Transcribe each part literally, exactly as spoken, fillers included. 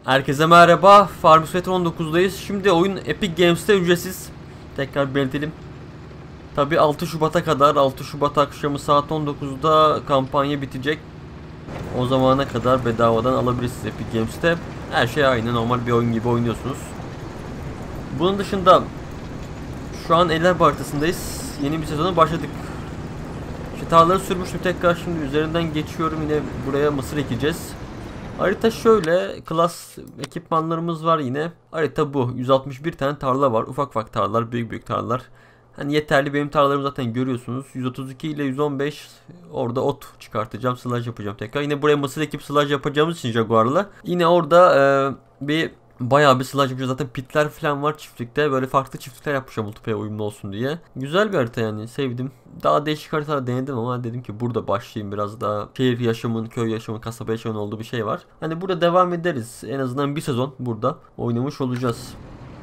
Herkese merhaba. Farming Simulator on dokuzdayız. Şimdi oyun Epic Games'te ücretsiz. Tekrar belirtelim. Tabi altı Şubat'a kadar, altı Şubat akşamı saat on dokuzda kampanya bitecek. O zamana kadar bedavadan alabilirsiniz Epic Games'te. Her şey aynı, normal bir oyun gibi oynuyorsunuz. Bunun dışında şu an Eller haritasındayız. Yeni bir sezona başladık. İşte tarlaları sürmüştüm, tekrar şimdi üzerinden geçiyorum. Yine buraya mısır ekeceğiz. Harita şöyle, klas ekipmanlarımız var yine. Harita bu. yüz altmış bir tane tarla var. Ufak ufak tarlalar, büyük büyük tarlalar. Hani yeterli, benim tarlalarımı zaten görüyorsunuz. yüz otuz iki ile yüz on beş orada ot çıkartacağım, sılaj yapacağım tekrar. Yine buraya mısır ekip sılaj yapacağımız için Jaguar'la. Yine orada e, bir bayağı bir sılaj yapacağız. Zaten pitler falan var çiftlikte. Böyle farklı çiftlikler yapmışım multiplayer uyumlu olsun diye. Güzel bir harita yani, sevdim. Daha değişik haritalar denedim ama dedim ki burada başlayayım, biraz daha şehir yaşamın, köy yaşamın, kasaba yaşamın olduğu bir şey var. Hani burada devam ederiz. En azından bir sezon burada oynamış olacağız.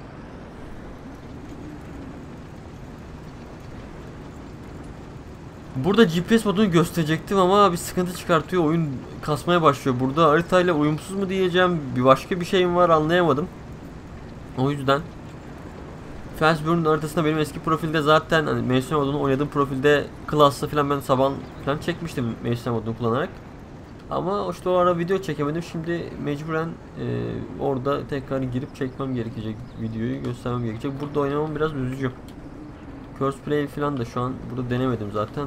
Burada G P S modunu gösterecektim ama bir sıkıntı çıkartıyor. Oyun kasmaya başlıyor. Burada haritayla uyumsuz mu diyeceğim, bir başka bir şey mi var anlayamadım. O yüzden Felsburg'un haritasında benim eski profilde zaten hani mevsim modunu oynadığım profilde Class'la falan ben saban falan çekmiştim mevsim modunu kullanarak. Ama işte o ara video çekemedim. Şimdi mecburen e, orada tekrar girip çekmem gerekecek, videoyu göstermem gerekecek. Burada oynamam biraz üzücü. Curse Play falan da şu an burada denemedim zaten.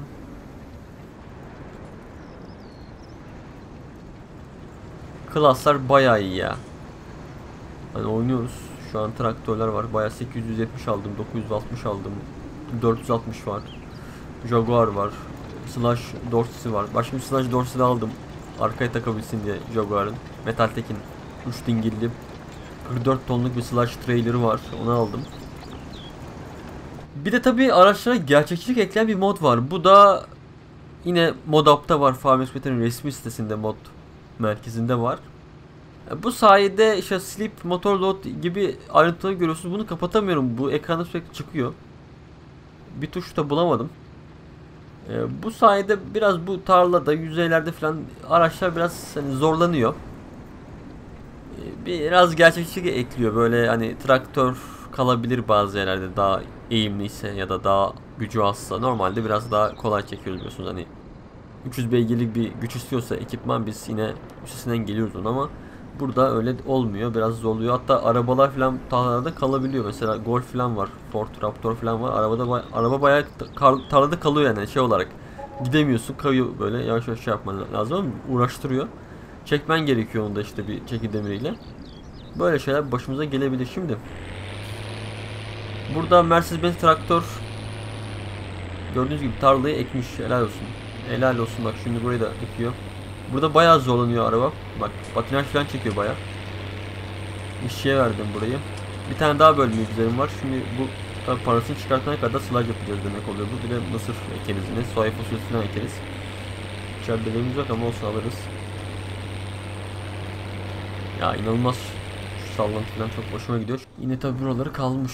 Klaslar bayağı iyi ya. Hani oynuyoruz. Şu an traktörler var. Bayağı sekiz yüz yetmiş aldım, dokuz yüz altmış aldım. dört yüz altmış var. Jaguar var. Slash Dorsey'si var. Başka bir Slash Dorsey de aldım. Arkaya takabilsin diye Jaguar'ın. Metal Tekin üç dingilli kırk dört tonluk bir Slash trailer'ı var. Onu aldım. Bir de tabii araçlara gerçekçilik ekleyen bir mod var. Bu da yine Modap'ta var. Farming Simulator'ın resmi sitesinde, mod merkezinde var. Bu sayede işte Sleep, Motor Load gibi ayrıntıları görüyorsunuz. Bunu kapatamıyorum. Bu ekranda sürekli çıkıyor. Bir tuş da bulamadım. Ee, bu sayede biraz bu tarlada, yüzeylerde falan araçlar biraz hani zorlanıyor. Ee, biraz gerçekçilik ekliyor. Böyle hani traktör kalabilir bazı yerlerde daha eğimliyse ya da daha gücü azsa. Normalde biraz daha kolay çekiyoruz biliyorsunuz. Hani üç yüz beygirlik bir güç istiyorsa ekipman biz yine üstesinden geliyoruz onu ama burada öyle olmuyor. Biraz zorluyor. Hatta arabalar falan tarlada kalabiliyor. Mesela Golf falan var. Ford Raptor falan var. Arabada bay araba bayağı tarlada kalıyor yani şey olarak. Gidemiyorsun, kayıyor böyle. Yavaş yavaş şey yapman lazım ama uğraştırıyor. Çekmen gerekiyor onu da işte bir çeki demiriyle. Böyle şeyler başımıza gelebilir şimdi. Burada Mercedes-Benz traktör gördüğünüz gibi tarlayı ekmiş. Helal olsun. Helal olsun, bak şimdi burayı da ekiyor. Burada bayağı zorlanıyor araba. Bak patinaj falan çekiyor bayağı. İşçiye verdim burayı. Bir tane daha bölme üzerim var. Şimdi bu tabi parasını çıkartana kadar slide yapacağız demek oluyor bu. Bir de mısır ekeriz yine. Soya fasulyesi falan ekeriz. İçeride bebeğimiz yok ama olsun alırız. Ya inanılmaz. Şu sallantı falan çok hoşuma gidiyor. Yine tabi buraları kalmış.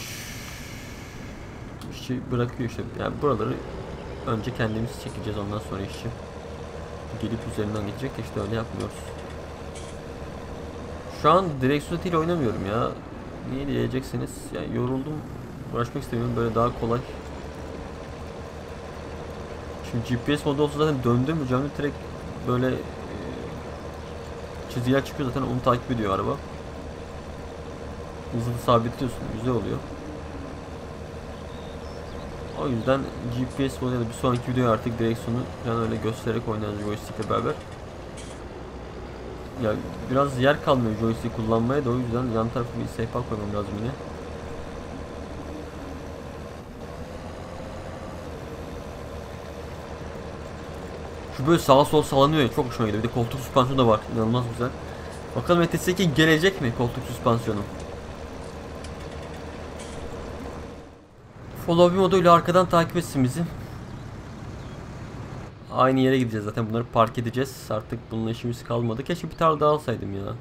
İşçi bırakıyor işte. Yani buraları önce kendimiz çekeceğiz, ondan sonra işçi gelip üzerinden geçecek, işte öyle yapmıyoruz. Şu an direksiyon ile oynamıyorum ya. Niye diyeceksiniz? Yani yoruldum. Uğraşmak istemiyorum. Böyle daha kolay. Şimdi G P S modu olsa zaten döndüm mü canım direkt böyle e, çizgiler çıkıyor zaten, onu takip ediyor araba. Hızını sabitliyorsun. Güzel oluyor. O yüzden G P S modu ya da bir sonraki videoya artık direksiyonu falan öyle göstererek oynarız joystick'le beraber. Ya biraz yer kalmıyor joystick kullanmaya da, o yüzden yan tarafı bir sehpa koymam lazım yine. Şu böyle sağa sol sallanıyor ya, çok hoşuma gidiyor. Bir de koltuk süspansiyonu da var, inanılmaz güzel. Bakalım E T S iki gelecek mi koltuk süspansiyonu? Follow me moduyla arkadan takip etsin bizi. Aynı yere gideceğiz zaten, bunları park edeceğiz. Artık bununla işimiz kalmadı. Keşke bir tane daha alsaydım ya.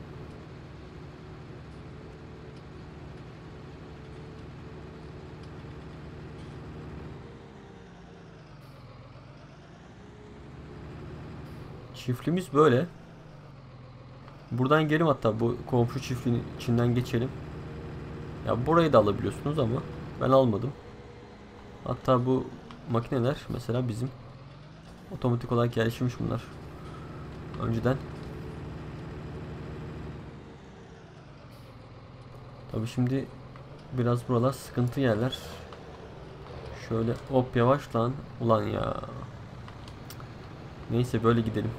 Çiftliğimiz böyle. Buradan gidelim, hatta bu komşu çiftliğin içinden geçelim. Ya burayı da alabiliyorsunuz ama ben almadım. Hatta bu makineler mesela bizim otomatik olarak gelişmiş bunlar. Önceden. Tabii şimdi biraz buralar sıkıntı yerler. Şöyle hop, yavaş lan. Ulan ya. Neyse böyle gidelim.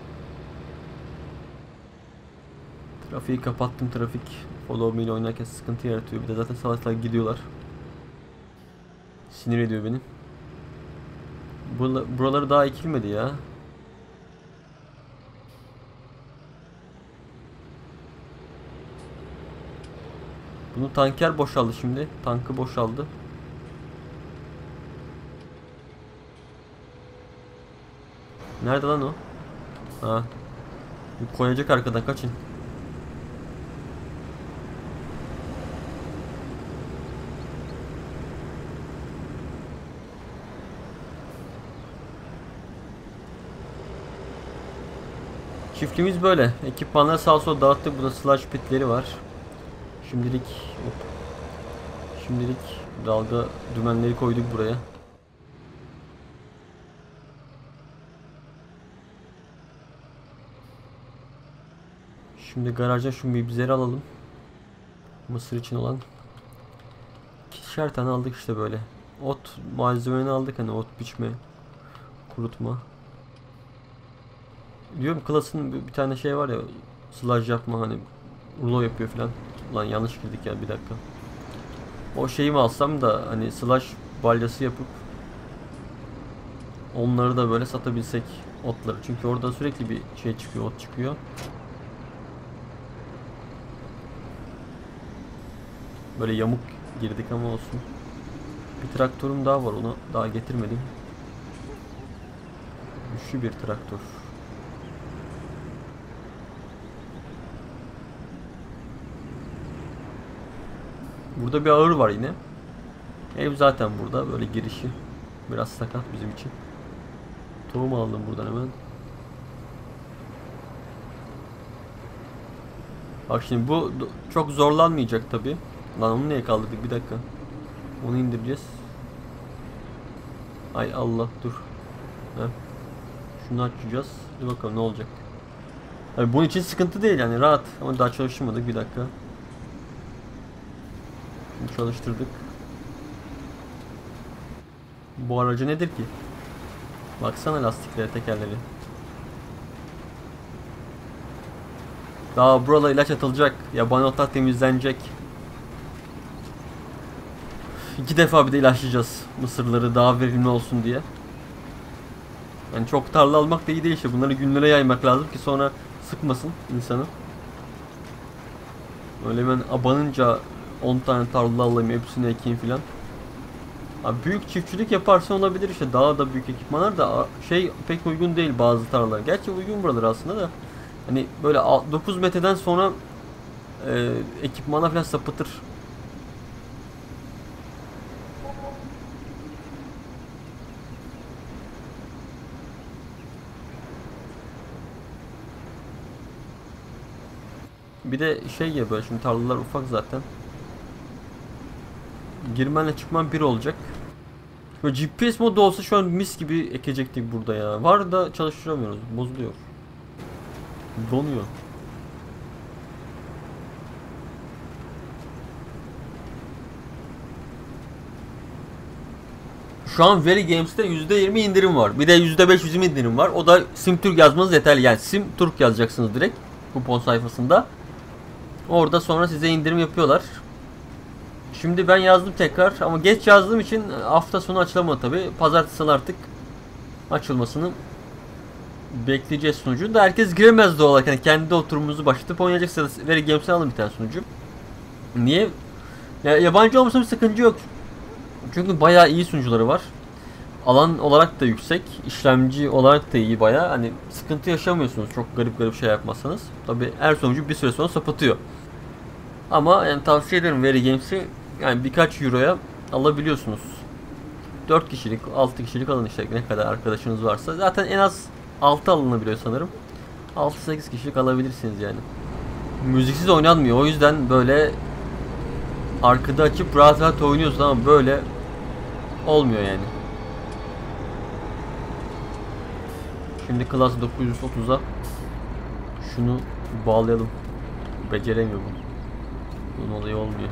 Trafiği kapattım. Trafik Follow Me ile oynarken sıkıntı yaratıyor. Bir de zaten salaklar gidiyorlar. Sinir ediyor beni. Buraları daha ekilmedi ya. Bunu tanker boşaldı şimdi. Tankı boşaldı. Nerede lan o? Ha. Bir koyacak arkadan, kaçın. Çiftliğimiz böyle. Ekipmanları sağa sola dağıttık. Burada slash pitleri var. Şimdilik hop. Şimdilik dalga dümenleri koyduk buraya. Şimdi garaja şu mibzeri alalım. Mısır için olan. İkişer tane aldık işte böyle. Ot malzemeni aldık, hani ot biçme, kurutma. Diyorum klasın bir tane şey var ya, sludge yapma, hani rulo yapıyor filan. Lan yanlış girdik ya, bir dakika. O şeyi mi alsam da hani sludge balyası yapıp onları da böyle satabilsek, otları. Çünkü orada sürekli bir şey çıkıyor, ot çıkıyor. Böyle yamuk girdik ama olsun. Bir traktörüm daha var, onu daha getirmedim. Güçlü bir traktör. Burada bir ağır var yine. Ev zaten burada, böyle girişi biraz sakat bizim için. Tohum aldım buradan hemen. Bak şimdi bu çok zorlanmayacak tabi. Lan onu niye kaldırdık, bir dakika. Onu indireceğiz. Ay Allah, dur. Heh. Şunu açacağız. Dur bakalım ne olacak. Tabii bunun için sıkıntı değil yani, rahat. Ama daha çalıştırmadık, bir dakika. Şimdi çalıştırdık. Bu aracı nedir ki? Baksana lastiklere, tekerleri. Daha burada ilaç atılacak. Yabani otlar temizlenecek. İki defa bir de ilaçlayacağız mısırları, daha verimli olsun diye. Yani çok tarla almak da iyi değil işte. Bunları günlere yaymak lazım ki sonra sıkmasın insanı. Öyle hemen abanınca on tane tarla alayım, hepsini ekeyim filan. Abi büyük çiftçilik yaparsan olabilir işte. Daha da büyük ekipmanlar da şey pek uygun değil bazı tarlalar. Gerçi uygun buralar aslında da. Hani böyle dokuz metreden sonra e, ekipmana falan sapıtır. Bir de şey ya, böyle şimdi tarlalar ufak zaten. Girmenle çıkman bir olacak. Böyle G P S modu olsa şu an mis gibi ekecektik burada ya. Var da çalıştıramıyoruz. Bozuluyor. Donuyor. Şu an Very Games'te yüzde yirmi indirim var. Bir de yüzde beş yüz indirim var. O da SimTurk yazmanız yeterli. Yani SimTurk yazacaksınız direkt kupon sayfasında. Orada sonra size indirim yapıyorlar. Şimdi ben yazdım tekrar ama geç yazdığım için hafta sonu açılamadı tabi. Pazartesi artık açılmasını bekleyeceğiz sunucu. Da herkes giremez doğal olarak. Yani kendi oturumunuzu başlatıp oynayacaksanız Very Games'e alın bir tane sunucu. Niye? Ya, yabancı olmasa bir sıkıntı yok. Çünkü bayağı iyi sunucuları var. Alan olarak da yüksek. İşlemci olarak da iyi bayağı. Hani sıkıntı yaşamıyorsunuz çok garip garip şey yapmazsanız. Tabi her sunucu bir süre sonra sapıtıyor. Ama yani tavsiye ederim Very Games'i, yani birkaç euroya alabiliyorsunuz. dört kişilik, altı kişilik alın işte, ne kadar arkadaşınız varsa. Zaten en az altı alınabiliyor sanırım. altı sekiz kişilik alabilirsiniz yani. müziksiz oynanmıyor. O yüzden böyle arkada açıp rahat rahat oynuyorsun ama böyle olmuyor yani. Şimdi Class dokuz yüz otuza şunu bağlayalım. Beceremiyor bu. Bunun olayı olmuyor.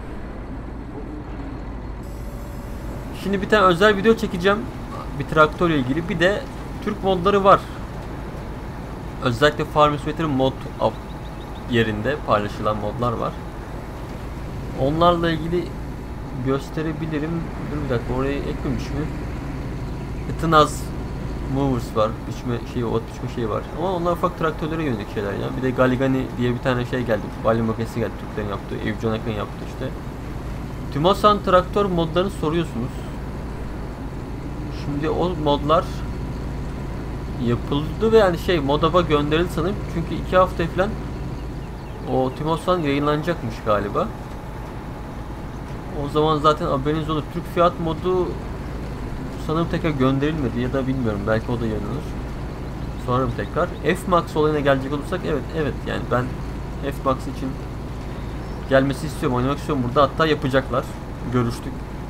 Şimdi bir tane özel video çekeceğim. Bir traktörle ilgili. Bir de Türk modları var. Özellikle Farming Simulator'ın mod up yerinde paylaşılan modlar var. Onlarla ilgili gösterebilirim. Dur bir dakika, orayı eklemiş mi? Etnaz Movers var. Biçme şeyi, ot biçme şeyi var. Ama onlar ufak traktörlere yönelik şeyler ya. Bir de Galigani diye bir tane şey geldi. Balya makinesi geldi, Türklerin yaptığı. Evcan Akın yaptı işte. Tümosan traktör modlarını soruyorsunuz. Şimdi o modlar yapıldı ve yani şey modaba gönderildi sanırım. Çünkü iki hafta falan o Tümosan yayınlanacakmış galiba. O zaman zaten haberiniz olur. Türk fiyat modu sanırım tekrar gönderilmedi ya da bilmiyorum, belki o da yayınlanır. Sorarım tekrar. F-Max olayına gelecek olursak evet evet yani ben F-Max için gelmesi istiyorum, oynamak istiyorum burada, hatta yapacaklar. Görüştük.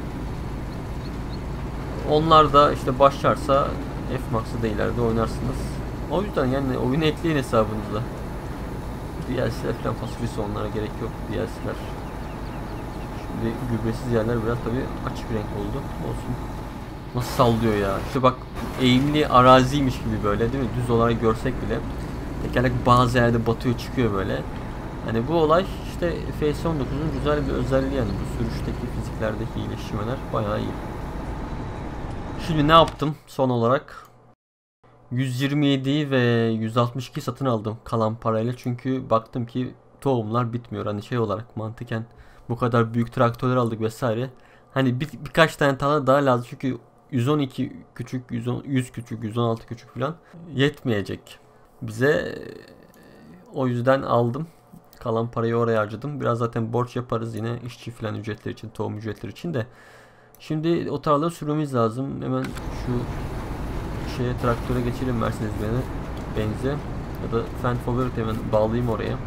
Onlar da işte başlarsa F-Max'ı da ileride oynarsınız. O yüzden yani oyunu ekleyin hesabınıza. D L C'ler falan fasulisi, onlara gerek yok D L C'ler. Şimdi gübresiz yerler biraz tabi açık renk oldu. Olsun. Nasıl sallıyor ya. İşte bak, eğimli araziymiş gibi böyle değil mi? Düz olarak görsek bile tekerlek bazı yerde batıyor çıkıyor böyle. Hani bu olay işte F S on dokuzun güzel bir özelliği yani, bu sürüşteki fiziklerdeki iyileştirmeler bayağı iyi. Şimdi ne yaptım son olarak? yüz yirmi yedi ve yüz altmış iki satın aldım kalan parayla, çünkü baktım ki tohumlar bitmiyor. Hani şey olarak mantıken bu kadar büyük traktörler aldık vesaire. Hani bir, birkaç tane tane daha lazım çünkü yüz on iki küçük, yüz on, yüz küçük, yüz on altı küçük falan yetmeyecek bize. O yüzden aldım. Kalan parayı oraya harcadım. Biraz zaten borç yaparız yine işçi falan ücretleri için, tohum ücretleri için de. Şimdi o tarlaları sürmemiz lazım. Hemen şu şeye, traktöre geçelim, Mercedes Benz'e ya da Fendt Favorite hemen bağlayayım oraya.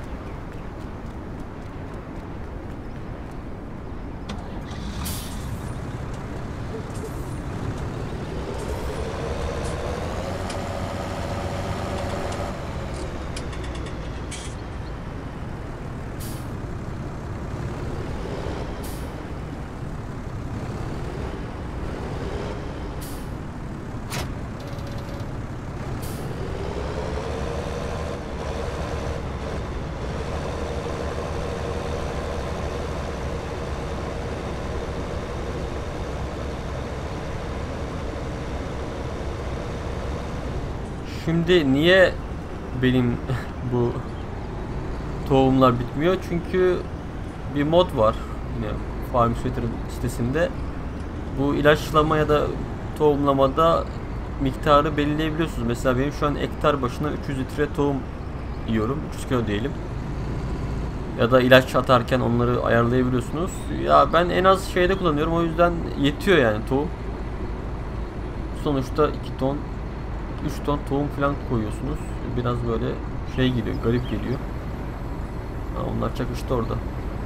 Şimdi niye benim bu tohumlar bitmiyor? Çünkü bir mod var yine Farming Simulator'ın sitesinde. Bu ilaçlama ya da tohumlamada miktarı belirleyebiliyorsunuz. Mesela benim şu an hektar başına üç yüz litre tohum yiyorum. üç yüz kilo diyelim. Ya da ilaç atarken onları ayarlayabiliyorsunuz. Ya ben en az şeyde kullanıyorum, o yüzden yetiyor yani tohum. Sonuçta iki ton üç ton tohum falan koyuyorsunuz. Biraz böyle şey geliyor, garip geliyor. Ha, onlar çakıştı orada.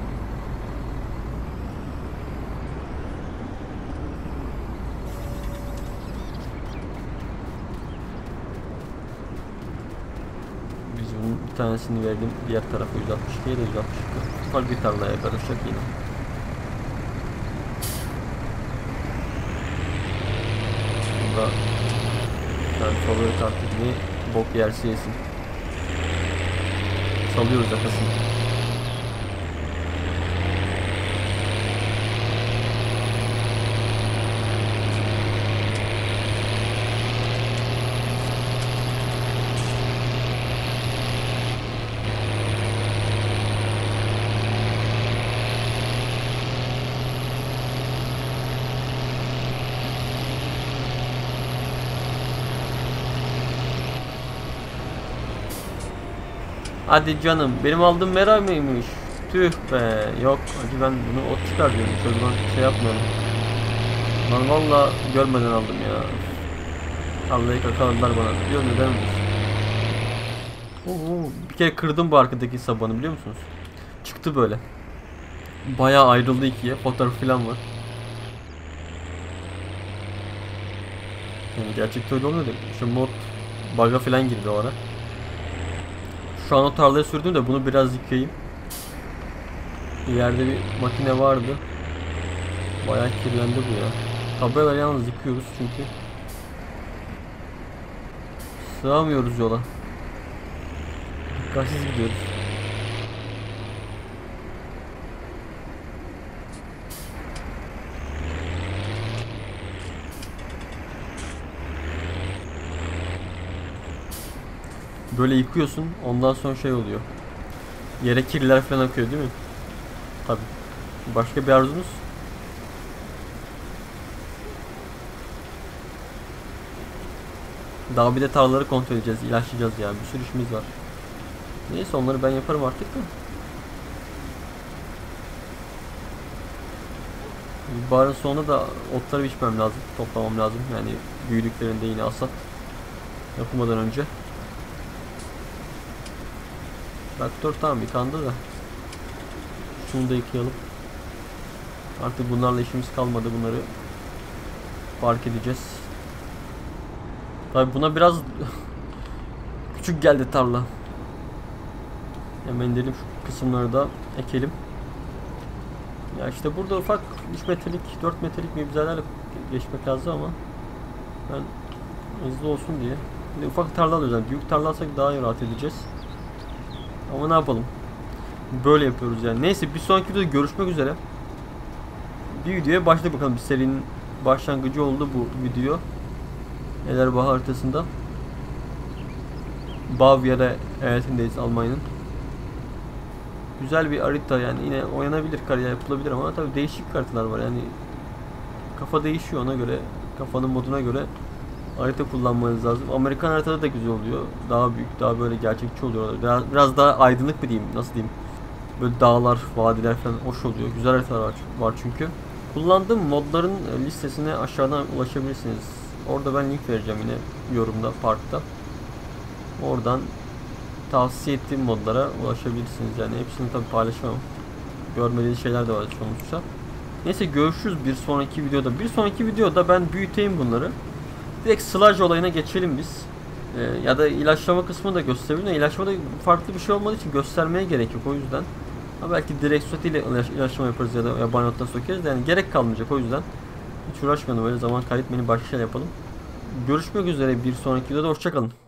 Biz bunun bir tanesini verdim. Diğer tarafa yüz altmış ikiye de yüz altmış iki. Ufak bir tarlaya karışacak yine. Burada ben favori taktiğini bok yerse yesin. Salıyoruz yakasını. Hadi canım, benim aldığım mera mıymış? Tüh be, yok acı, ben bunu ot çıkar diyorum, çocuğuma şey yapmıyorum. Lan valla görmeden aldım ya. Tarlayı kakaladılar bana, biliyor musun, neden mi? Oo, bir kere kırdım bu arkadaki sabanı, biliyor musunuz? Çıktı böyle. Bayağı ayrıldı ikiye. Fotoğraf falan var. Yani gerçekte öyle olmuyor da. İşte mod bug'a falan girdi o ara. Şu an o tarlaya sürdüm de bunu biraz yıkayayım. İleride bir makine vardı. Bayağı kirlendi bu ya. Tabelaları yalnız yıkıyoruz çünkü sığamıyoruz yola. Dikkatsiz gidiyoruz. Böyle yıkıyorsun, ondan sonra şey oluyor. Yere kirler falan akıyor değil mi? Tabii. Başka bir arzunuz? Daha bir de tarlaları kontrol edeceğiz, ilaçlayacağız yani. Bir sürü işimiz var. Neyse, onları ben yaparım artık da. İlkbaharın sonunda da otları biçmem lazım, toplamam lazım. Yani büyüdüklerinde yine hasat yapılmadan önce. Traktör tamam yıkandı da. Şunu da yıkayalım. Artık bunlarla işimiz kalmadı, bunları fark edeceğiz. Tabi buna biraz küçük geldi tarla. Hemen indirelim şu kısımları da ekelim. Ya işte burada ufak üç metrelik dört metrelik mevzilerle geçmek lazım ama ben hızlı olsun diye. Bir de ufak tarla alıyoruz, yani büyük tarla alsak daha iyi rahat edeceğiz. Ama ne yapalım? Böyle yapıyoruz yani. Neyse, bir sonraki videoda görüşmek üzere. Bir videoya başla bakalım. Bir serinin başlangıcı oldu bu video. Ellerba haritasında. Bavyera eyaletindeyiz, Almanya'nın. Güzel bir harita yani, yine oynanabilir, kariyer yapılabilir ama tabii değişik haritalar var yani. Kafa değişiyor, ona göre, kafanın moduna göre harita kullanmanız lazım. Amerikan haritada da güzel oluyor. Daha büyük, daha böyle gerçekçi oluyor. Biraz, biraz daha aydınlık mı diyeyim, nasıl diyeyim. Böyle dağlar, vadiler falan hoş oluyor. Güzel haritalar var, var çünkü. Kullandığım modların listesine aşağıdan ulaşabilirsiniz. Orada ben link vereceğim yine yorumda, parkta. Oradan tavsiye ettiğim modlara ulaşabilirsiniz. Yani hepsini tabi paylaşamam. Görmediğiniz şeyler de var sonuçta. Neyse, görüşürüz bir sonraki videoda. Bir sonraki videoda ben büyüteyim bunları. Direkt sılaj olayına geçelim biz. Ee, ya da ilaçlama kısmını da gösterebilirim. İlaçlamada farklı bir şey olmadığı için göstermeye gerek yok, o yüzden. Ha, belki direkt süt ile ilaçlama yaparız ya da yabani otlar sökeriz. Yani gerek kalmayacak, o yüzden. Hiç uğraşmayalım, böyle zaman kaybetmeyelim, başka şeyler yapalım. Görüşmek üzere bir sonraki videoda, hoşçakalın.